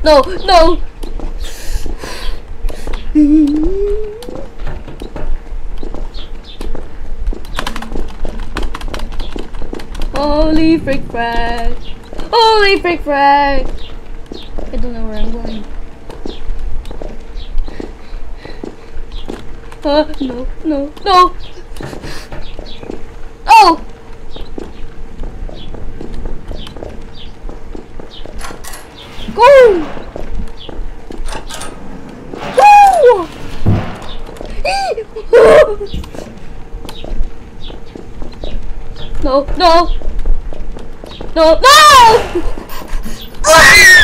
no, no. Holy frick frag! Holy frick frag! I don't know where I'm going. No, no, no! Oh! Go! Woo! No, no! No, no! Ah!